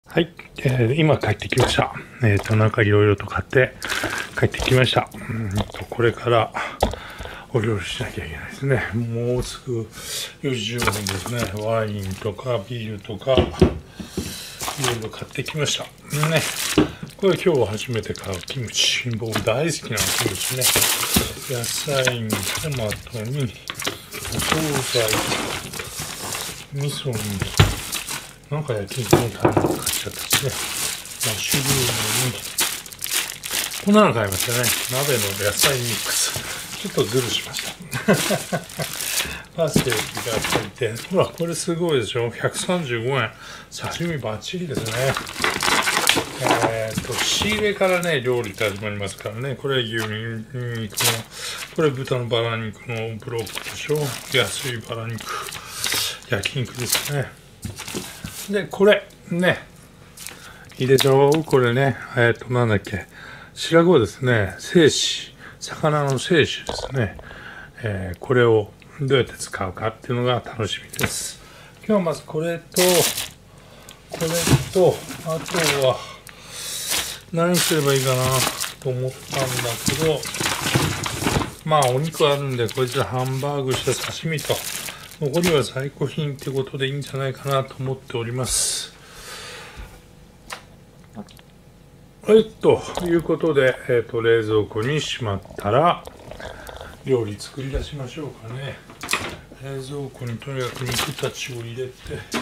はい、今帰ってきました。なんかいろいろと買って帰ってきました。これからお料理しなきゃいけないですね。もうすぐ4時15分ですね。ワインとかビールとかいろいろ買ってきました。ね、これ今日初めて買うキムチ。僕大好きなキムチね。野菜にトマトにお惣菜、味噌になんか焼き肉のタレも買っちゃったしね。マッシュルームに、こんなの買いましたね。鍋の野菜ミックス。ちょっとズルしました。パセリがついて、ほら、これすごいでしょ。135円。刺身バッチリですね。仕入れからね、料理って始まりますからね。これ牛肉の、これ豚のバラ肉のブロックでしょ。安いバラ肉。焼肉ですね。で、これ、ね。いいでしょうこれね。なんだっけ。白子ですね。精子。魚の精子ですね。これをどうやって使うかっていうのが楽しみです。今日はまずこれと、これと、あとは、何すればいいかなと思ったんだけど、まあお肉あるんで、こいつはハンバーグした刺身と、残りは在庫品ってことでいいんじゃないかなと思っております。はい、ということで、冷蔵庫にしまったら、料理作り出しましょうかね。冷蔵庫にとにかく肉たちを入れて、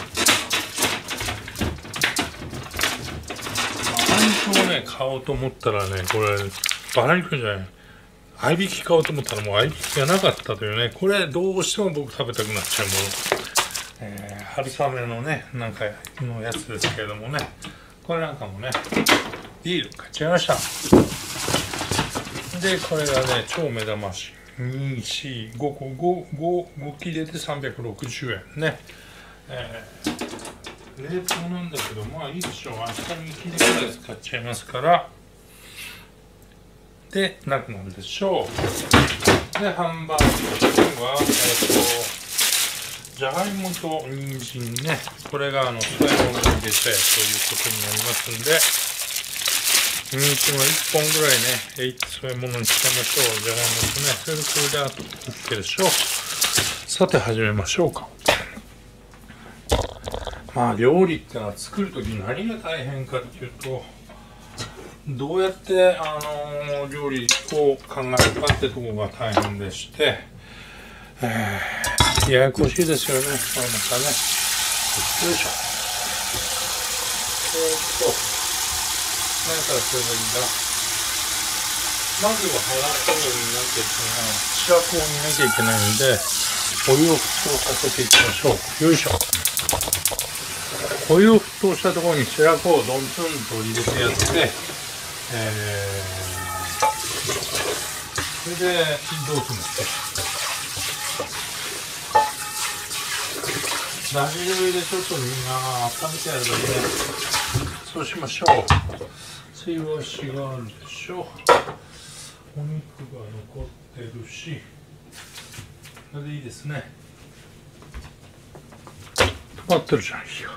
バラ肉をね、買おうと思ったらね、これ、バラ肉じゃない。合いびき買おうと思ったらもう合いびきがなかったというね、これどうしても僕食べたくなっちゃうもの。春雨のね、なんかのやつですけれどもね、これなんかもね、ビール買っちゃいました。で、これがね、超目玉し。2、4、5個、5切れで360円ね。冷凍なんだけど、まあいいでしょう。明日に切れぐらい使っちゃいますから。で、なくなるでしょう。で、ハンバーグは、じゃがいもと人参ね。これが、添え物に入れてということになりますんで、人参は1本ぐらいね、添え物に使いましょう。じゃがいもとね。それでこれであと OK でしょう。さて、始めましょうか。まあ、料理ってのは作るときに何が大変かっていうと、どうやって、料理を考えるかってところが大変でして、ややこしいですよね、これまたね。よいしょ。何からすればいいんだ。まずは腹こうになきゃいけない。白子を煮なきゃいけないんで、お湯を沸騰させていきましょう。よいしょ。お湯を沸騰したところに白子をどんつんと入れてやって、それでどうするんですか。だし醤油でちょっとみんな温めてやるだけで、そうしましょう。つゆわしがあるでしょう。お肉が残ってるし、それでいいですね。止まってるじゃん、火が。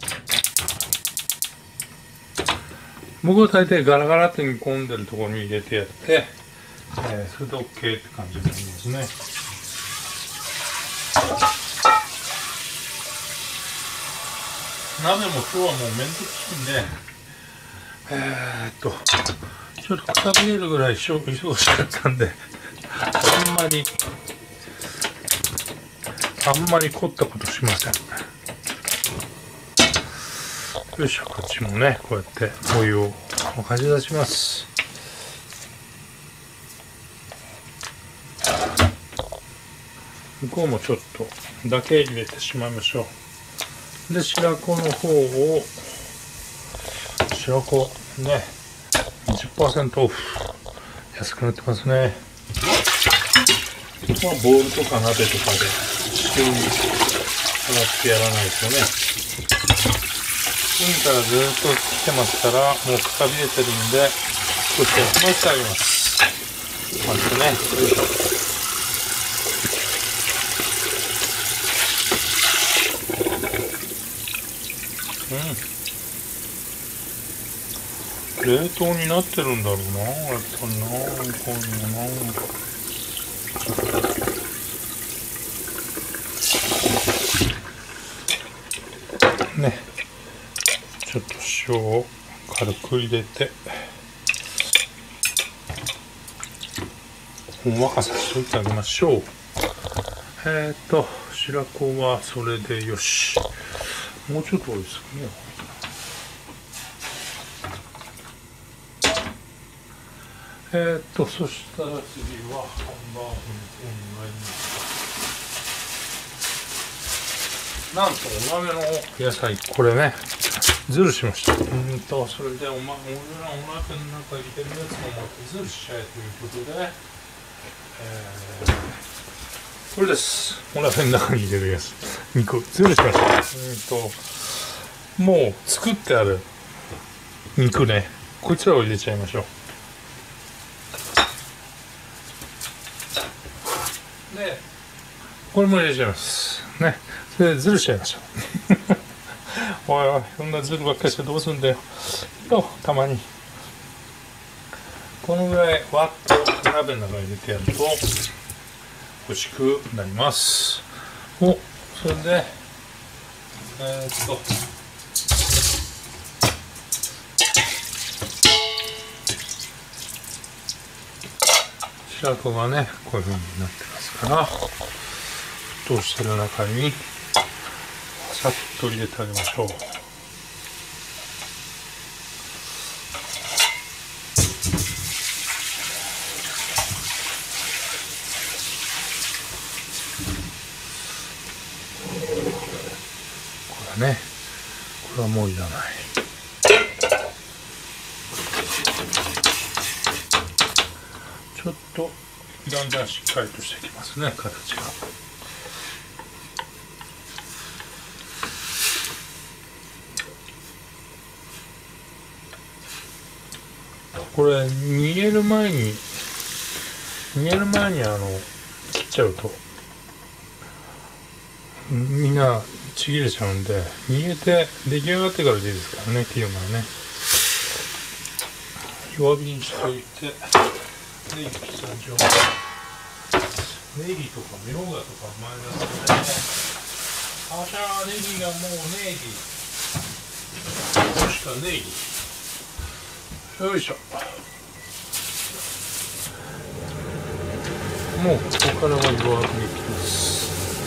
僕は大体ガラガラって煮込んでるところに入れてやって、それで OK って感じになりますね。鍋も今日はもうめんどくさいんで、ちょっとくたびれるぐらい忙しかったんで、あんまり凝ったことしません。よいしょ、こっちもね、こうやってお湯をかじ出します。向こうもちょっとだけ入れてしまいましょう。で、白子の方を、白子ね、20% オフ。安くなってますね。まあ、ボウルとか鍋とかで塩に洗ってやらないとね。海からずっと来てますから、もうくたびれてるんで、少し休ませてあげます。まずね、よいしょ。 冷凍になってるんだろうな、やっぱりな、こういうのな。ね、ちょっと塩を軽く入れて、ほんわかさせておいてあげましょう。白子はそれでよし。もうちょっと多いですかね。そしたら次はハンバーグになります。なんとお鍋の野菜、これね、ズルしました。それで俺らお鍋の中に入れてるやつを持ってズルしちゃえということで、これです。お鍋の中に入れるやつ。肉、ズルしました。もう作ってある肉ね、こいつらを入れちゃいましょう。で、これも入れちゃいます。ね。それでズルしちゃいましょう。おいおい、そんなズルばっかりしてどうすんだよ。たまに。このぐらいわっと鍋の中に入れてやると美味しくなります。それで、白子がね、こういう風になってますから、沸騰してる中にさっと入れてあげましょう。これね、これはもういらない。ちょっとだんだんしっかりとしてきますね、形が。これ煮える前に切っちゃうとみんなちぎれちゃうんで、煮えて出来上がってからでいいですからね、切るのはね。弱火にしておいて、ネギ刻んじゃおう。ネギとかみょうがとか前だとね、あしゃーネギがもうネギ、そしたらネギ、よいしょ。もうここからは弱火にいきます。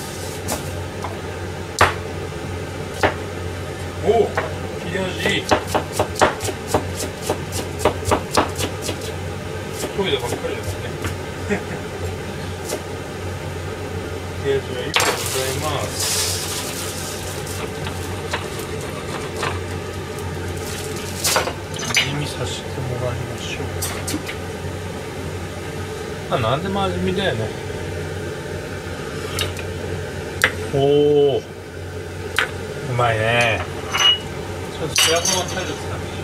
おお、切れ味いい。トイレばっかりですね。ありがとうございます。味見させてもらいましょう。まあ何でも味見だよね。おお、うまいね。ちょっと白子のタイル使って。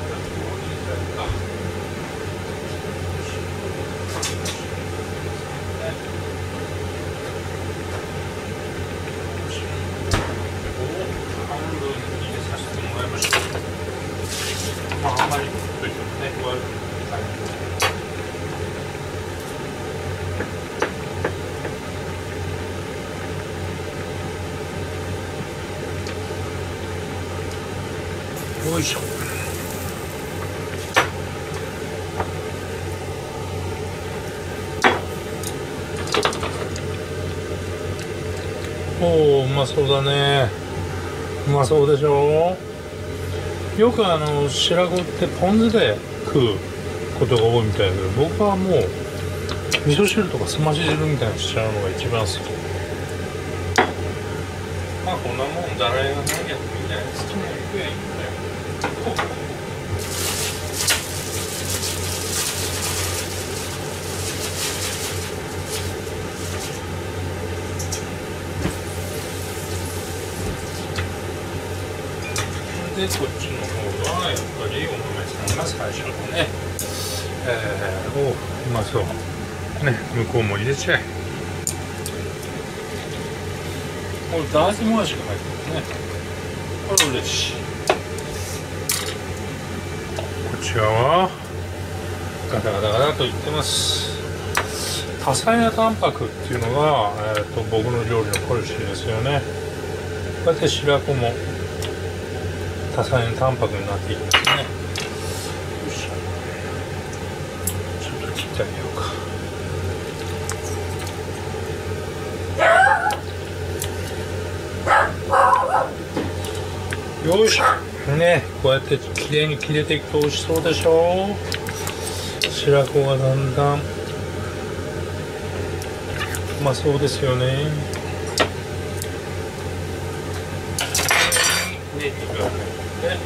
あんまりといってもね、悪くない。よいしょ。おお、うまそうだね。うまそうでしょ。よく白子ってポン酢で食うことが多いみたいだけど、僕はもう味噌汁とかすまし汁みたいにしちゃうのが一番好き。まあこんなもんだらいがないやつみたいな好きな肉やいいんだよ。でこっちの方はやっぱりお豆さんが最初のね、うまそうね。向こうも入れちゃえ。これ大豆もやしが入ってますね。これ嬉しい。こちらはガタガタガタといってます。多彩なタンパクっていうのが、僕の料理のポリシーですよね。こうやって白子も多彩なタンパクになっていきますね。よいしょ。ちょっと切ってあげようか。よいしょ。ね、こうやってきれいに切れていくと美味しそうでしょう。白子がだんだんうまそうですよね。で、肉が入って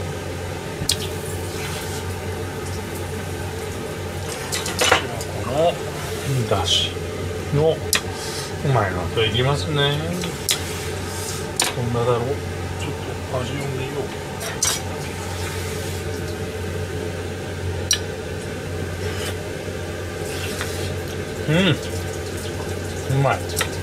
白子のだしのうまいのといきますね。こんなだろう。ちょっと味を見よう。うん、うまい。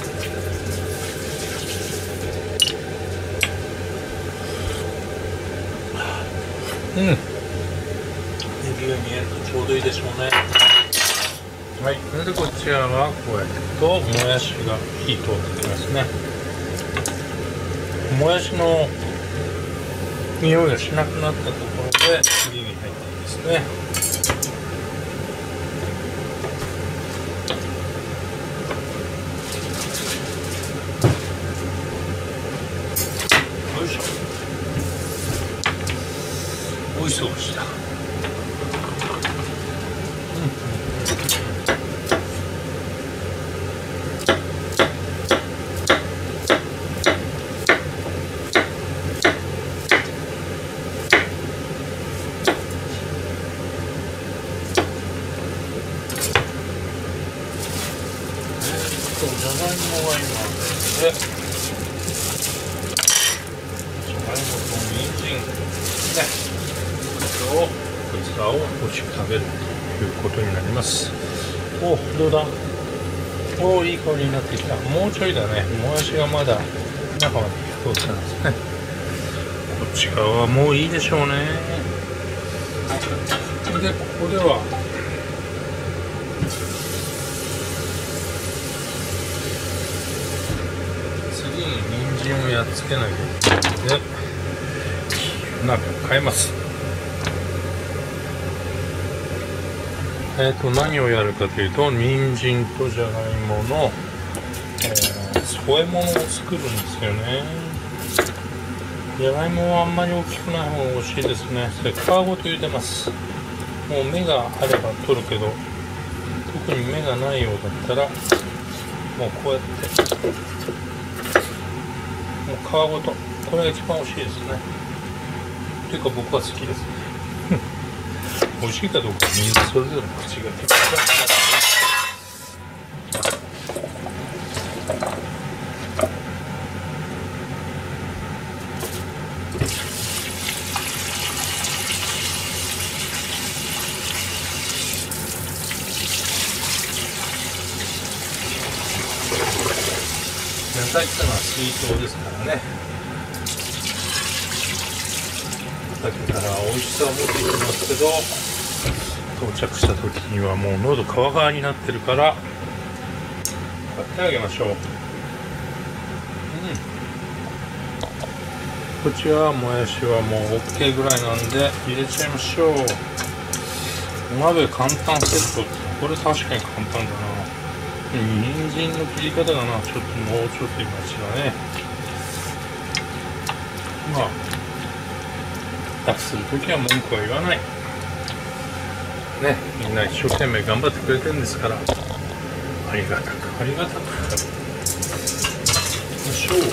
うん、指が見えるとちょうどいいでしょうね。はい、それでこちらはこうやってともやしが火通ってきますね。もやしの匂いがしなくなったところで次に入っていきますね。よいしょ。美味しそうでした。じゃがいもが今で、じゃがいもと人参ね、こちらを美味しく食べるということになります。お、どうだ。お、いい香りになってきた。もうちょいだね。もやしがまだ中まで火が通ってないですね。こっち側はもういいでしょうね。で、ここでは人参をやっつけなきゃいけないので鍋を変えます。何をやるかというと、人参とじゃがいもの、添え物を作るんですよね。じゃがいもはあんまり大きくない方が美味しいですね。それ皮ごと茹でます。もう芽があれば取るけど、特に芽がないようだったらもうこうやってもう皮ごと、これが一番美味しいですね。というか僕は好きですね。美味しいかどうかみんなそれぞれの口が結構野菜ってのは水筒ですからね。畑から美味しさを持ってきますけど、到着した時にはもう喉皮側になってるから買ってあげましょう。こっちはもやしはもう OK ぐらいなんで入れちゃいましょう。お鍋簡単セットって、これ確かに簡単だな。人参の切り方がな、ちょっともうちょっといましたね。まあ楽するときは文句は言わないね。みんな一生懸命頑張ってくれてるんですから、ありがたくありがたくしましょう。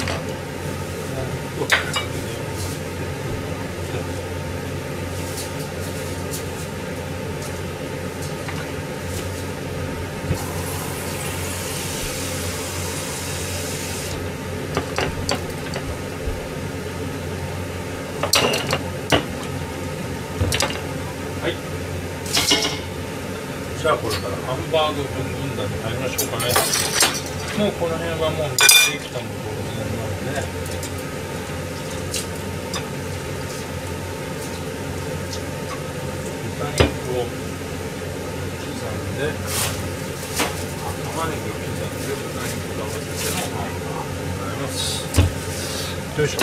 はい、じゃあこれからハンバーグ軍団に入りましょうかね。もうこの辺はもうできたものになりますね。 で玉ねぎを刻んで豚肉と合わせてのハンバーグでございます。よいしょ。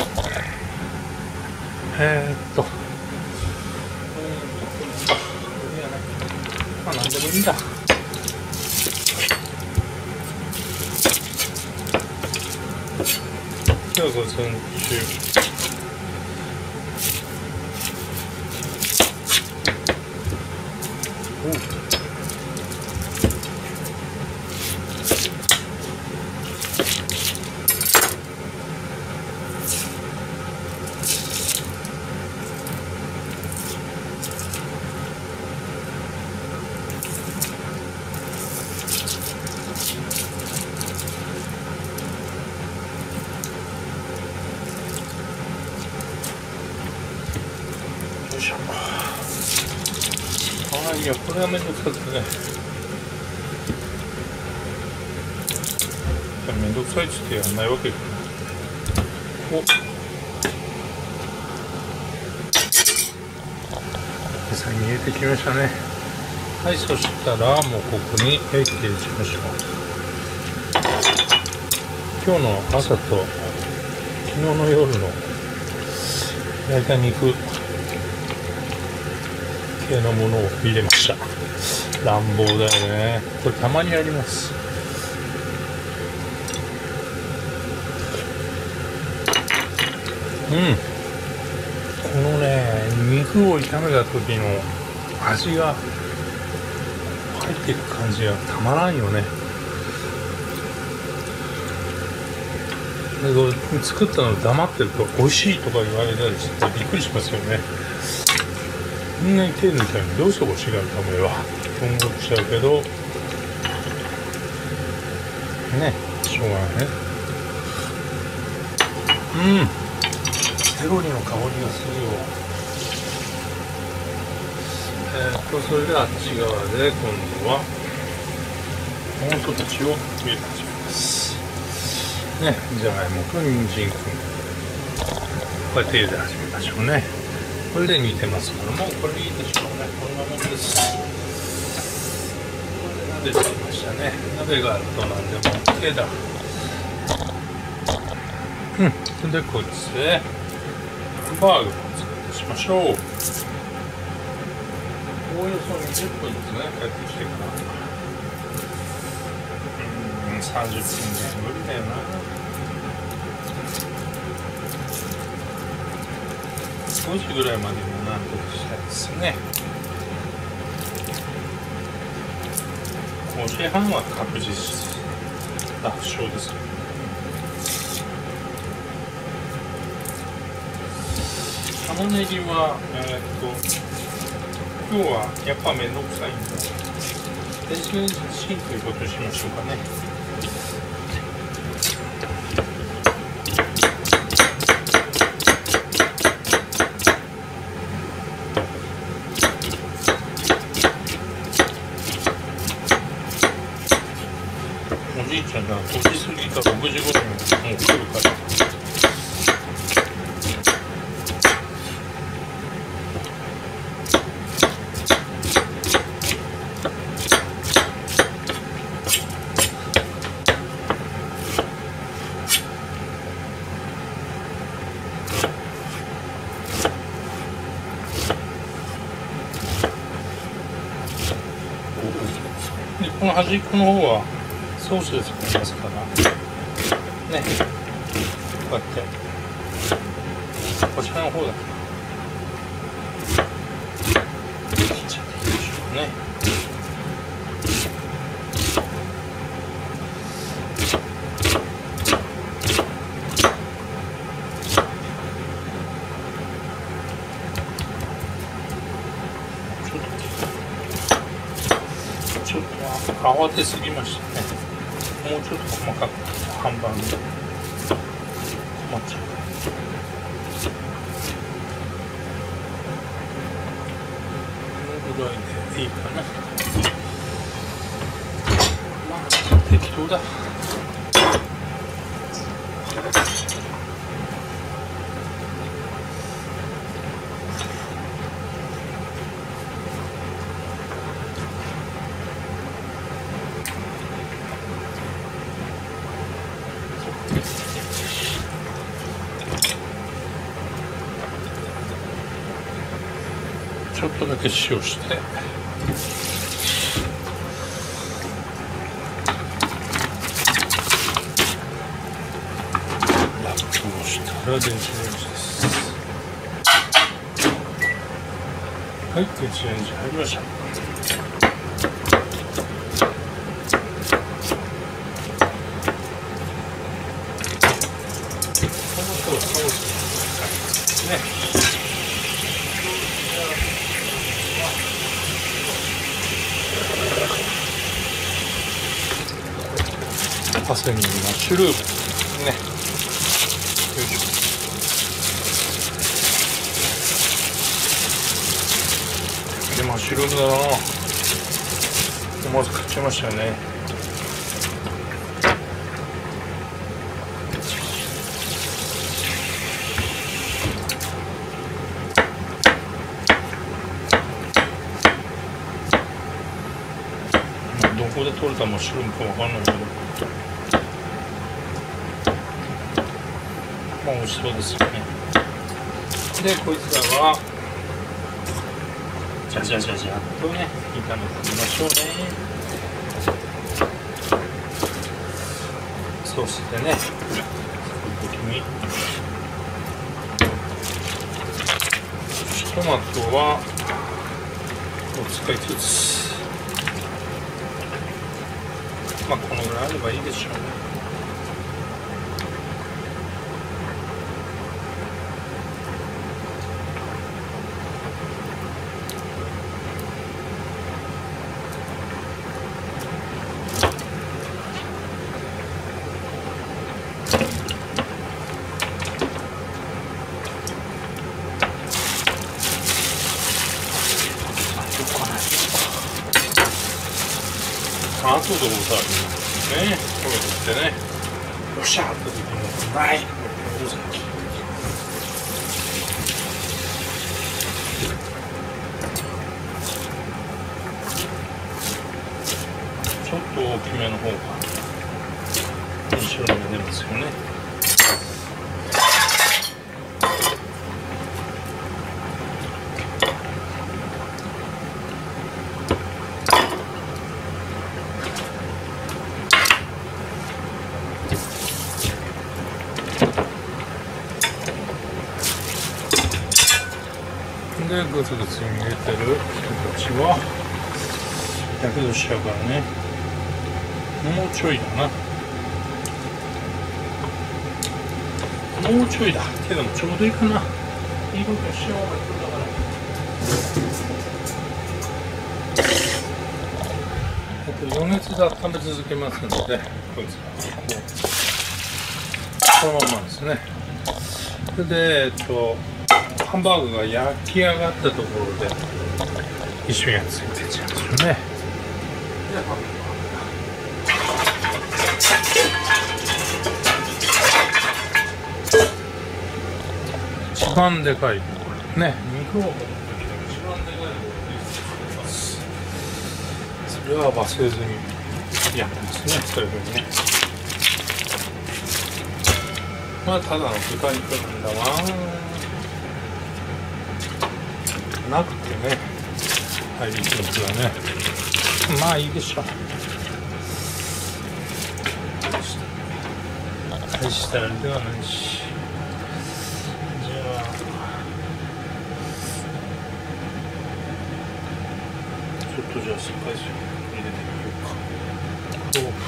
まあ何でもいいんだ。では午前中いや、これはめんどくさくてね。めんどくさいっつってやんないわけか。お、野菜に入れてきましたね。はい、そしたらもうここに入れていきましょう。今日の朝と昨日の夜の焼いた肉系のものを入れました。乱暴だよね。これたまにやります。このね、肉を炒めた時の味が入っていく感じがたまらんよね。でこれ作ったの黙ってると美味しいとか言われたりしてびっくりしますよね。こんなに手抜いたのにどうして欲しがるためはと思っちゃうけどね、しょうがないね。セロリの香りがするよ。それであっち側で今度はトマトたちを入れて始めますね。じゃがいもと人参くんこうやって入れて始めましょうね。これで煮てますからもうこれいいでしょうね。こんなもんです。これで鍋できましたね。鍋があると何でも OK だ。それでこっちでハンバーグを作ってしましょう。おおよそ20分ですね。帰ってきてから30分で無理だよな。5時ぐらいまでもなんとかしたいですね。5時半は確実楽勝ですよ。玉ねぎは今日はやっぱめんどくさいんで電子レンジチンということにしましょうかね。おじいちゃんが5時過ぎか6時頃にもう来るから。でこの端っこの方はソースで作りますからね。こうやってこちらの方だけ切っちゃっていいでしょうね。ちょっと慌てすぎましたね。もうちょっと細かくハンバーグ困っちゃう。このぐらいでいいかな。まあ適当だ。 ょっとだけ塩してラップをしたら電子レンジです。はい、電子レンジ入りました。パセリにマッシュルームね。よいしょ。でマッシュルームだな。思わず買っちゃいましたよね。どこで取れたマッシュルームかわかんないけど、まあ美味しそうですよね。でこいつらはじゃじゃじゃじゃっとね炒めてみましょうね。そしてねその時にトマトはお使いつつ、まあこのぐらいあればいいでしょうね。あとでございますね。これってね、よっしゃーって時もない。ちょっと大きめの方が印象が出ますよね。でグツグツに入れてる人たちはやけどしちゃうからね。もうちょいだな。もうちょいだけどもちょうどいいかな。いいことしようがいいだから余熱で温め続けますので、こいつはこのままですね。それでハンバーグが焼き上がったところで一緒についてっちゃうんですよね。一番でかいね、肉を持ってきて一番でかいのを作ります。それは忘れずにやってますね。そういうふうにね。まあただの豚肉なんだわなくてね、はい、いいですがね、まあいいでしょう。大したあれではないし、じゃあちょっとじゃあスパイス入れてみようか。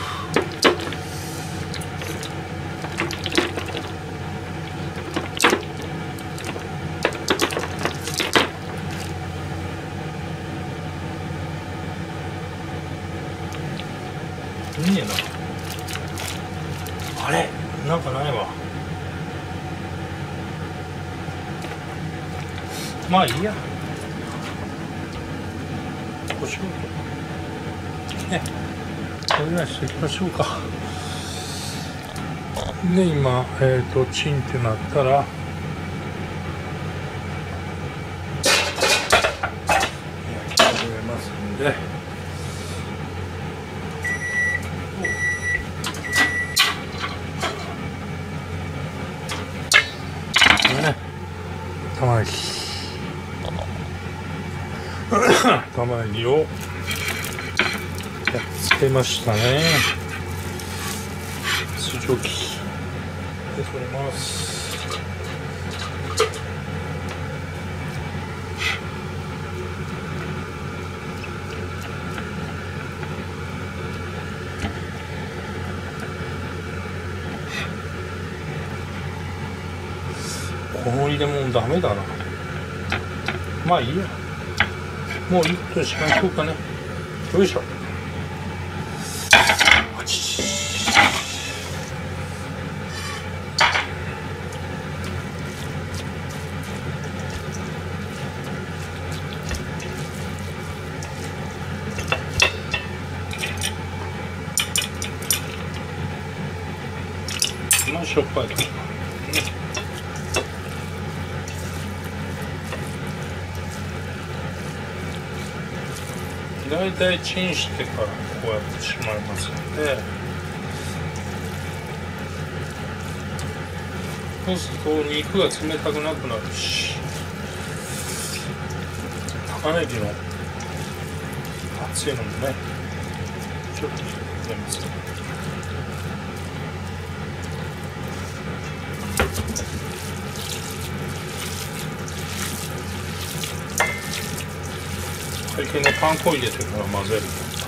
いいねな。あれなんかないわ。まあいいや。こしょうとね、これぐらいしていきましょうか。で今チンってなったら焼き始めますんで。玉ねぎ玉ねぎをやっつけましたね。水蒸気で取ります。この入れ物ダメだな。まあいいや、もういいとしましょうかね。よいしょ。まあしょっぱいとかだいたいチンしてからこうやってしまいますので、そうすると肉が冷たくなくなるし、玉ねぎの熱いのもねちょっと入れます。最近ね、パン粉入れてから混ぜる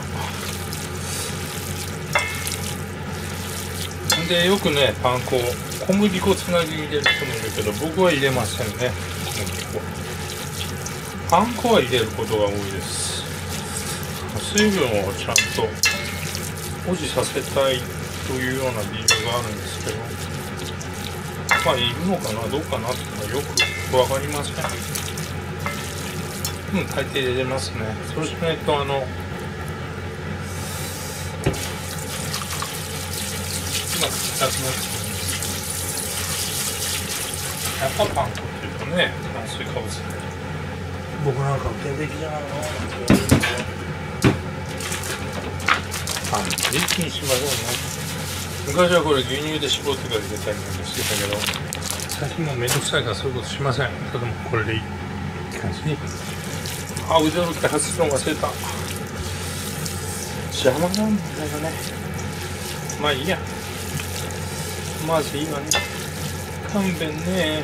で、よくね、パン粉小麦粉つなぎ入れる人もいるけど、僕は入れませんね。小麦粉、パン粉は入れることが多いです。水分をちゃんと保持させたいというような理由があるんですけど、まあいるのかなどうかなっていうのはよくわかりません。大抵入れますね。そうしないと今硬くなって、やっぱパン粉っていうとね、炭水化物で僕なんか天敵じゃないのパンで一気にしましょうね。昔はこれ牛乳で絞ってから入れたりなんかしてたけど、最近もうめんどくさいからそういうことしません。ただもうこれでいい感じに。腕を切って外すの忘れた。邪魔なんだよね。まあいいや、まずいいわね。勘弁ね。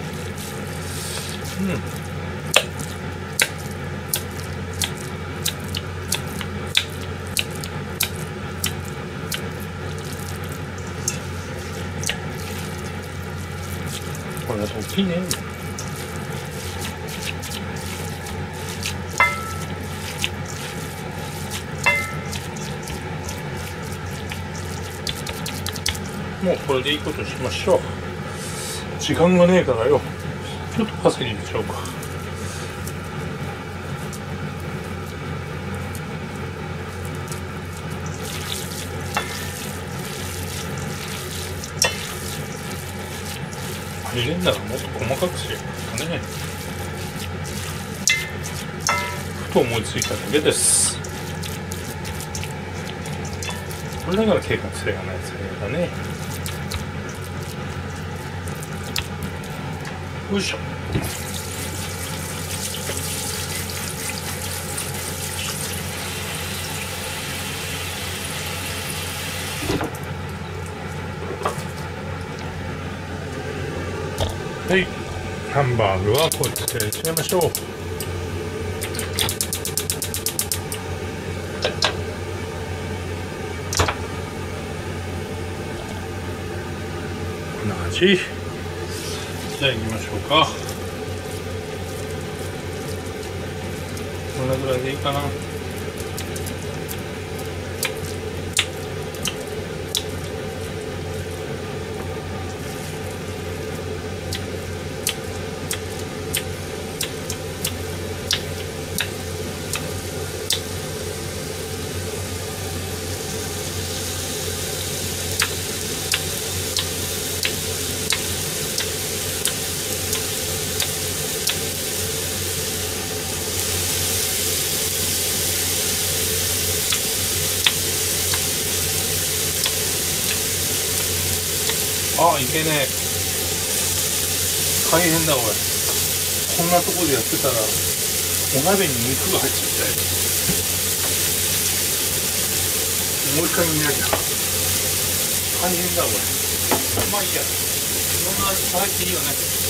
これだと大きいね。もうこれでいいことしましょう。時間がねえからよ。ちょっとパセリ入れちゃおうか。入れんならもっと細かくすればいいかね。ふと思いついただけです。これだから計画性がない作業だね。よいしょ。はい、ハンバーグはこうやって入れちゃいましょう。こんな感じ。じゃあ行きましょうか。こんなぐらいでいいかな。あ、いけねえ。大変だこれ。こんなところでやってたら鍋に肉が入っちゃったよ。もう一回見なきゃ大変だこれ。まあいいや、いろんな味入っていいよね。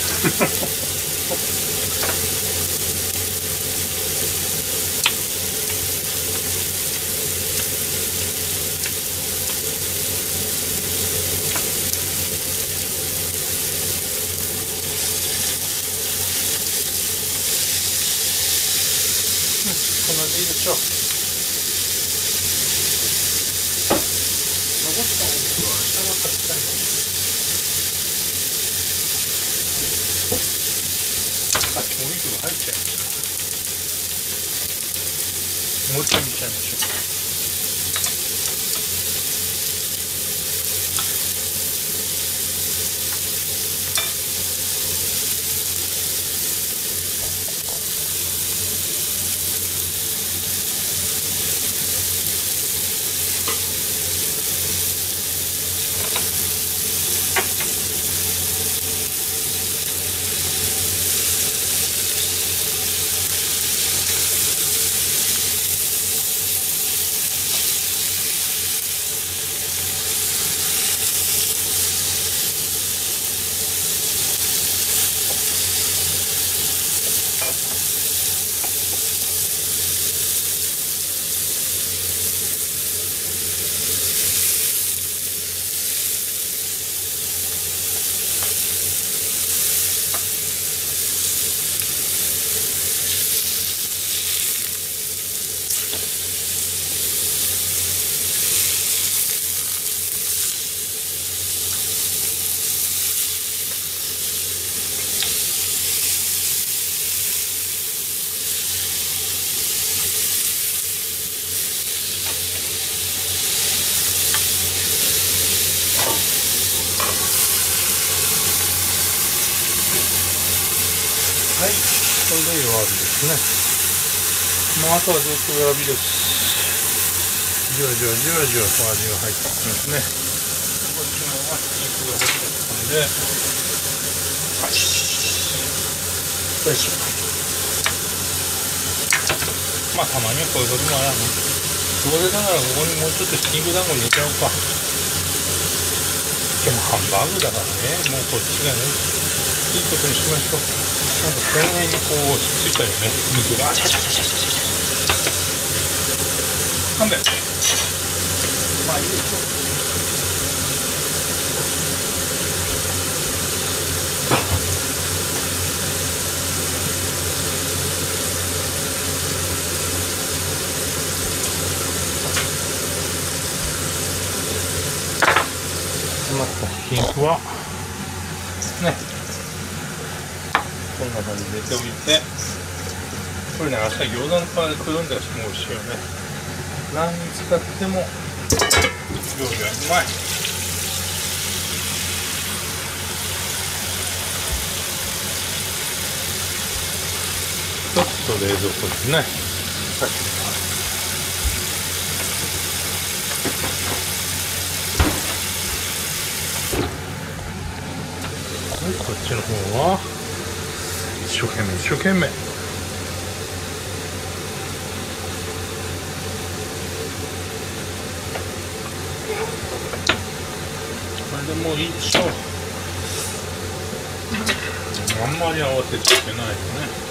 こんなでいいでしょう。残ったお肉は明日の炊きたいの。さっきお肉が入っちゃいました。もう一回見ちゃいましょう。はい、これで弱火ですね。もうあとはずっと弱火です。じわじわじわじわと味が入ってきますね。こっちの方が肉が入ってきたんで、よいしょ。まあたまにはこういうこともあるね。そこでだからここにもうちょっとひき肉団子入れちゃおうか。でもハンバーグだからね、もうこっちがね、いいことにしましょう。なんかこの辺にこうひっついたよね、肉が。勘弁。まあいいでしょう。またひき肉はね、こんな感じで入れておいて、これね、明日餃子の皮でくるんだしも美味しいよね。何に使っても料理はうまい。ちょっと冷蔵庫ですね。さっきはい、こっちの方は一生懸命一生懸命。これでもういいでしょう。あんまり慌てちゃいけないよね。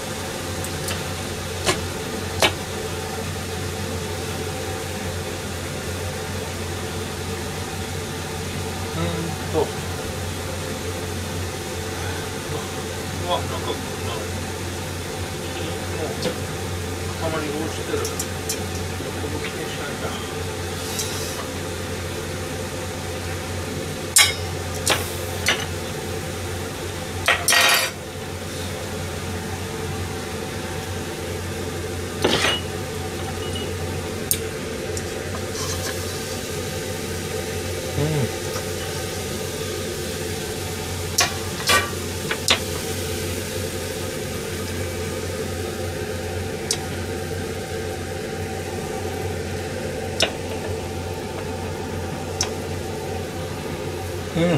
なんかもう塊が落ちてる。ここ気にしないんだ。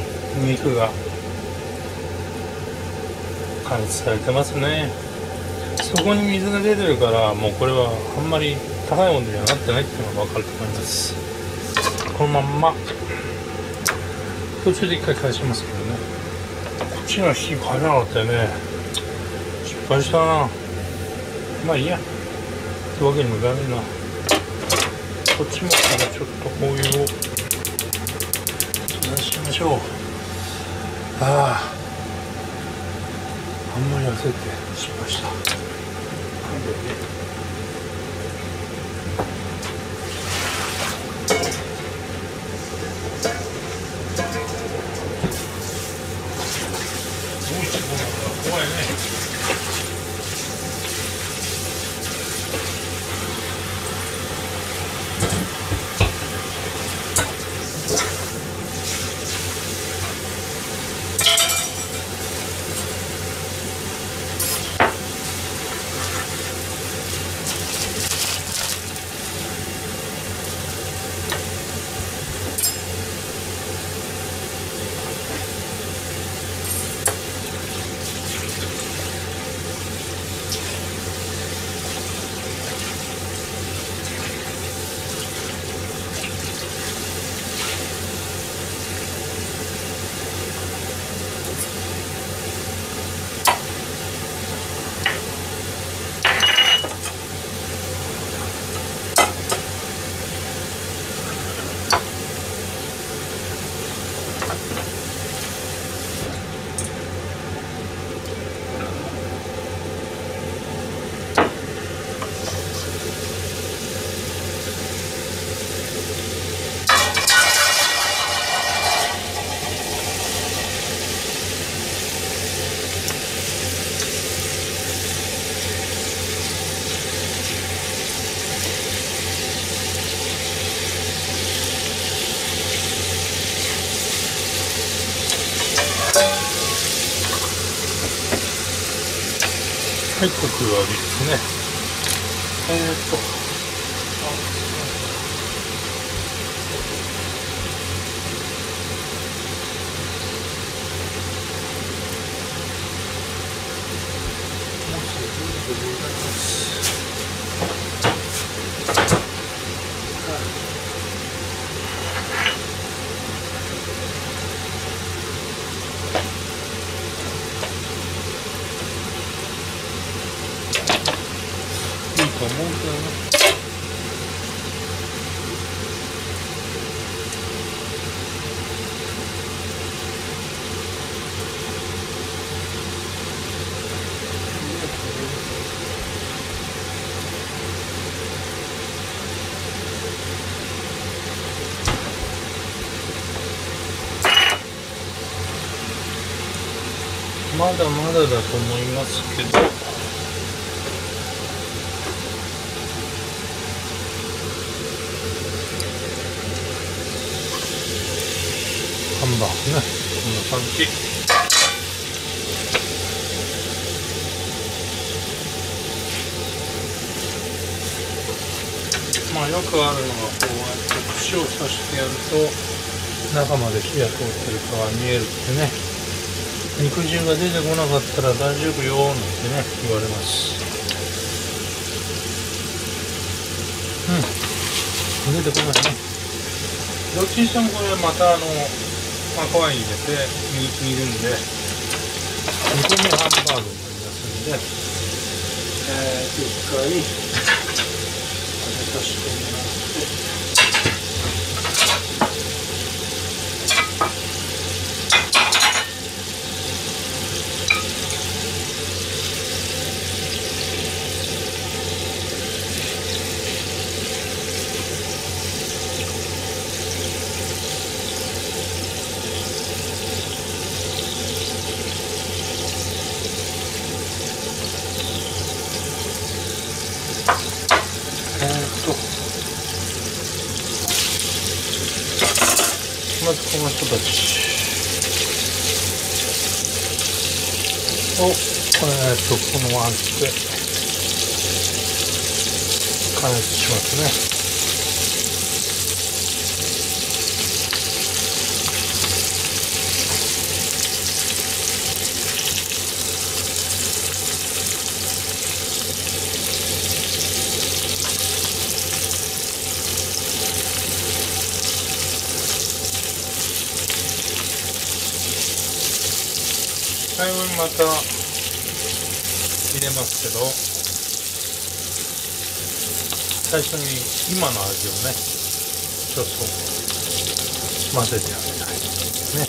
肉が加熱されてますね。 そこに水が出てるから、もうこれはあんまり高い温度にはなってないっていうのが分かると思います。このまんま途中で一回返しますけどね。こっちの火入らなかったよね。失敗したな。まあいいやってわけにもいかないな。こっちもからちょっとお湯を出しましょう。あんまり焦って失敗した。怖いね。はい、コク割りですね。いいと思うけどね。まだまだだと思いますけど、ハンバーグね、こんな感じ。まあよくあるのがこうやって串を刺してやると中まで火が通ってるかが見えるってね。肉汁が出てこなかったら大丈夫よなんてね言われます。出てこないね。どっちにしてもこれまた赤ワイン入れて煮るんで煮込みハンバーグになりますんで、一回食べさせてもらって。まずこの人たちをこのワンで加熱しますね。 最後にまた入れますけど、最初に今の味をねちょっと混ぜてあげたいね。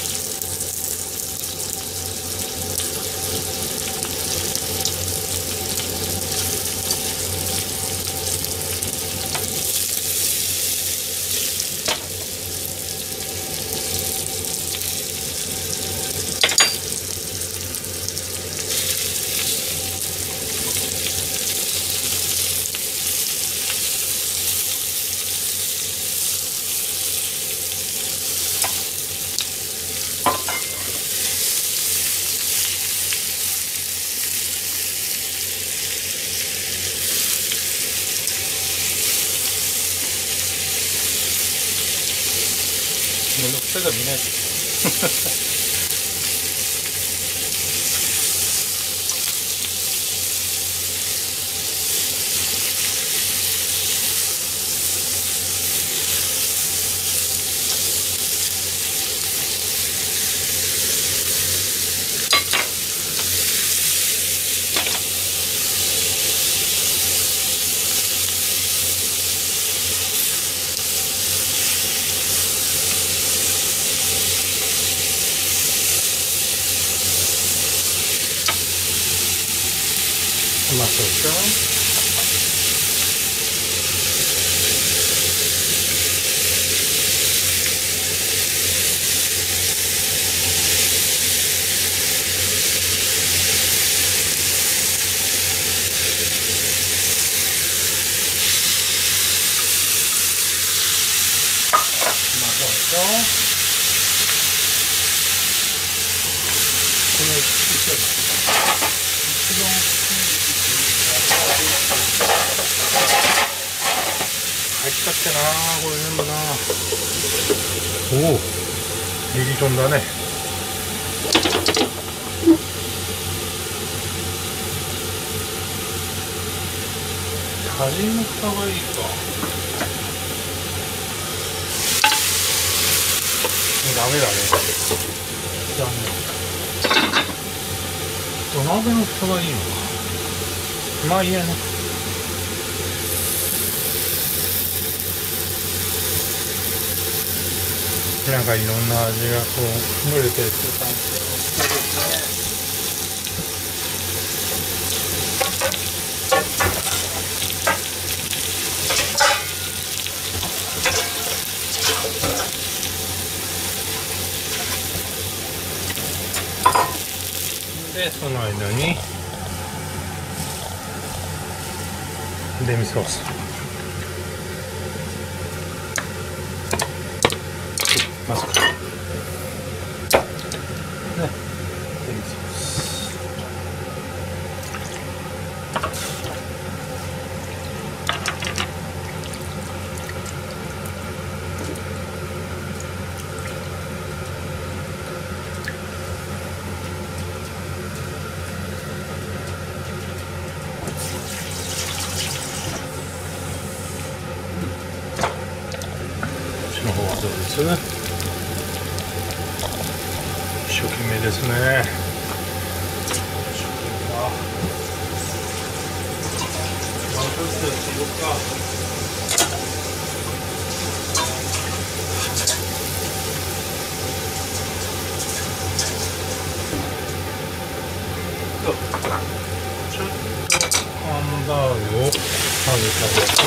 めんどくさいから見ないでましょうか。この一番入っちゃってなこれ全部な。おお、リリトンだね。端の蓋がいいか。ダメだね。残念。土鍋の蓋がいいのか。まあいいやね。なんかいろんな味がこう群れてって感じで、そうですね。で、その間にデミソース。まずね、デミソース。こっちの方はどうです？一生懸命ですね。ワンフットやってみようか。ちょっとハンバーグを食べた方が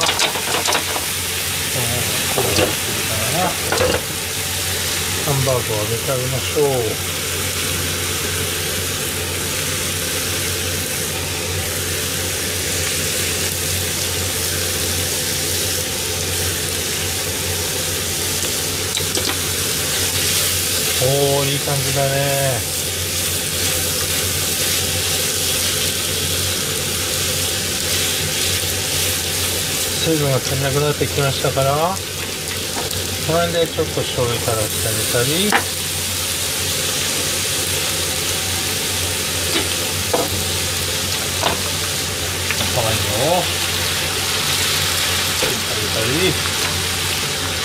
こうやってみたらハンバーグを揚げてあげましょう。おー、いい感じだね。水分が足りなくなってきましたから、これでちょっと醤油垂らしてあげたり、赤ワインをあげたり、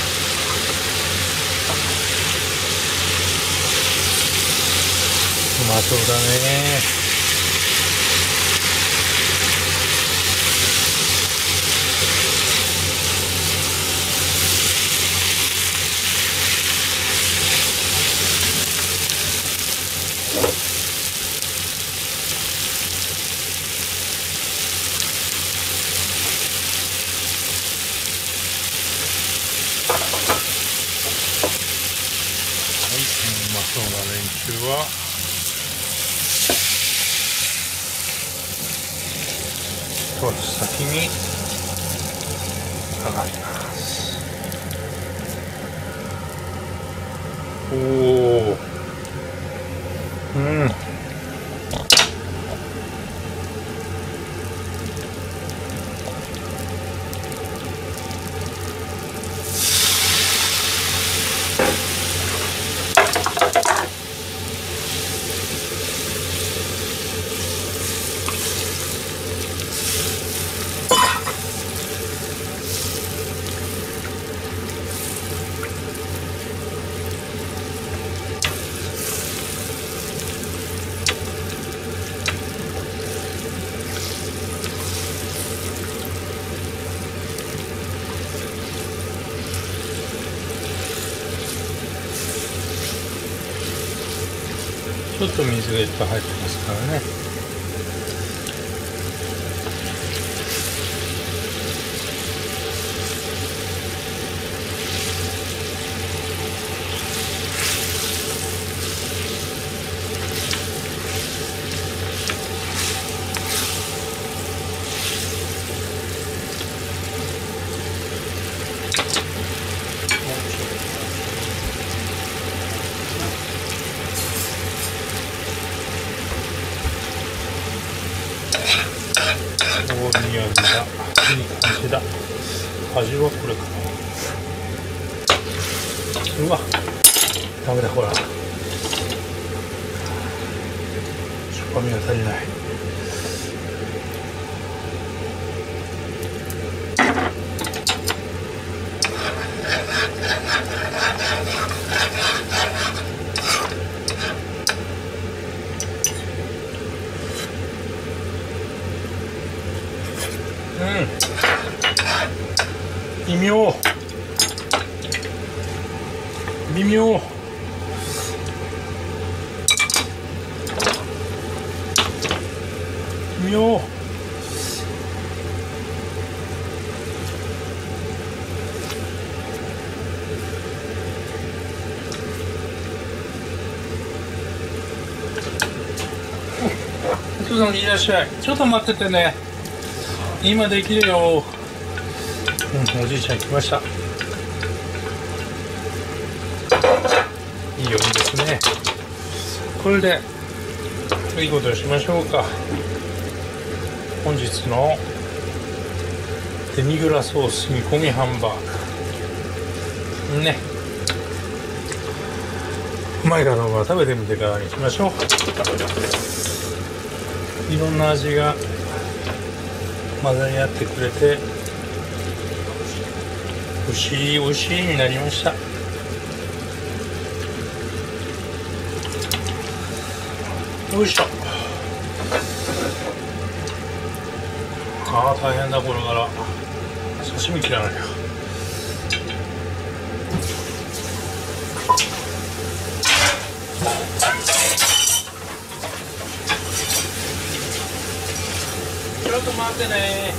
うままそうだね。うまそうな連中は一つ先に上がります。おお、うん。ちょっと水がいっぱい入ってますからね。おお、いい味だ。いい感じだ。味はこれかな。うわ、ダメだ、ほら。しょっぱみが足りない。微妙微妙。微妙。お父さんいらっしゃい。ちょっと待っててね。今できるよ。おじいちゃん来ました。いいよ、いいですね。これでいいことをしましょうか。本日のデミグラソース煮込みハンバーグね、うまいかどうか食べてみてからにしましょう。いろんな味が混ざり合ってくれておいしいおいしいになりました。よいしょ。ああ大変だ、これから刺身切らなきゃ。ちょっと待ってね、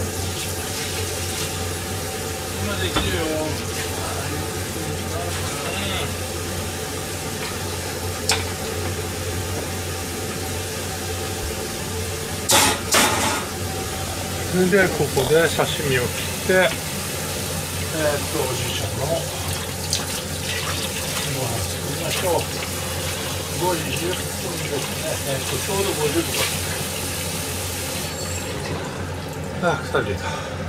今できるよ。それでここで刺身を切って、おじいちゃんのご飯作りましょう。5時10分ですね。ちょうど50分。あ、腐れ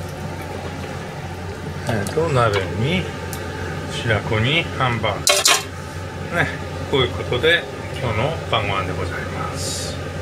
た。鍋に白子にハンバーグね、こういうことで今日の晩ご飯でございます。